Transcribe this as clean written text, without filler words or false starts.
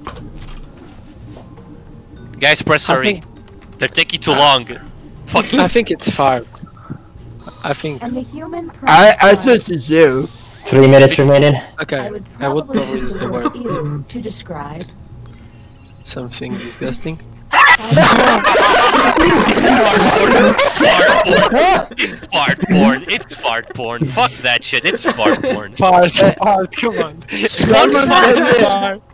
Guys, press sorry. They're taking too long. Fuck. I think it's 5. I think. And the human I said it's you. 3 minutes remaining. Okay, I would probably use the word ew to describe. something disgusting. It's fart porn. It's fart porn. Fuck that shit. It's fart porn. Fart, come on. It's fart.